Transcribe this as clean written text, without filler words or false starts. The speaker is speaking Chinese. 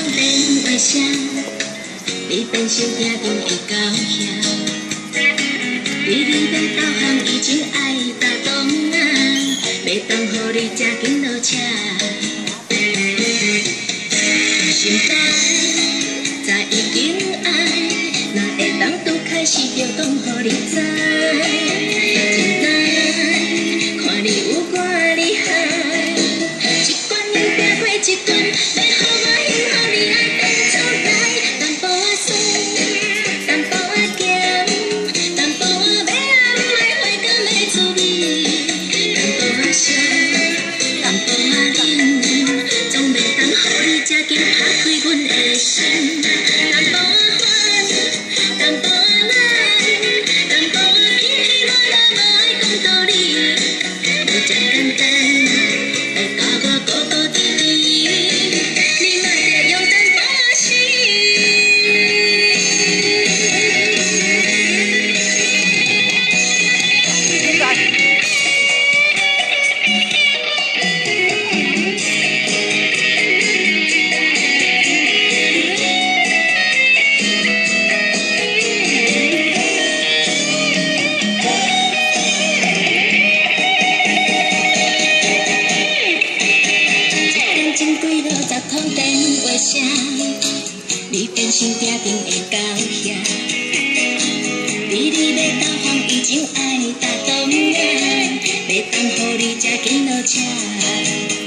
电话声，你变成定定的狗兄。你要导航已经爱打东啊，要当予你车紧落车。心内早已经爱，哪会当拄开始就讲予你知？真知，看你有偌厉害，一关又拼过一关，要予我幸福你爱变出来，淡薄仔酸，淡薄仔咸，淡薄仔要暗来花甘的滋味，淡薄仔伤，淡薄仔冷，总袂当予你这紧打开阮的心，淡薄仔烦，淡薄仔懒，淡薄仔起起落落无爱讲道理，无这简单，要教我孤孤单单，你莫着用淡薄仔心。前几50通电话声，你变成定定的狗兄。你要导航已经爱打东啊，要当予你车紧落车。